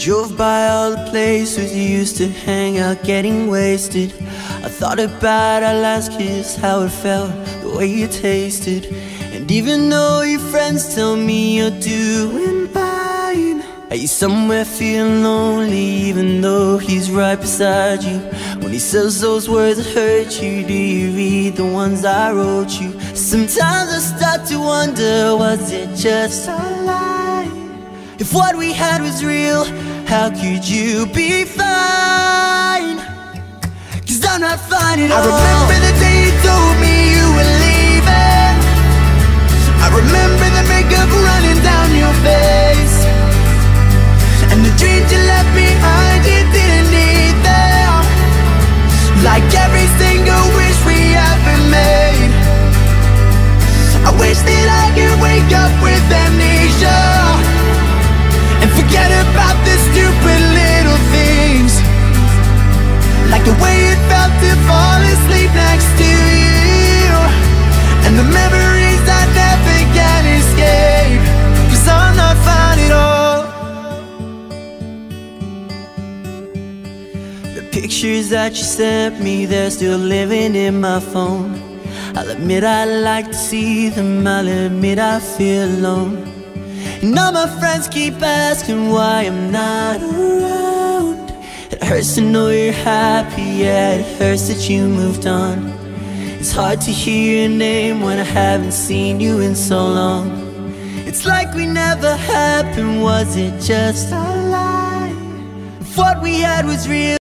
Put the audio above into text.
Drove by all the places you used to hang out, getting wasted. I thought about our last kiss, how it felt, the way you tasted. And even though your friends tell me you're doing fine, are you somewhere feeling lonely even though he's right beside you? When he says those words that hurt you, do you read the ones I wrote you? Sometimes I start to wonder, was it just a lie? If what we had was real, how could you be fine? 'Cause I'm not fine at all. I remember the day you told me you were leaving. I remember the makeup running down your face, and the dreams you left behind you didn't need them. Like every single wish we ever made. I wish that I could wake up with amnesia and forget about the stupid little things, like the way it felt to fall asleep next to you, and the memories I never can escape. 'Cause I'm not fine at all. The pictures that you sent me, they're still living in my phone. I'll admit I like to see them, I'll admit I feel alone. And all my friends keep asking why I'm not around. It hurts to know you're happy, yeah, it hurts that you moved on. It's hard to hear your name when I haven't seen you in so long. It's like we never happened, was it just a lie? If what we had was real,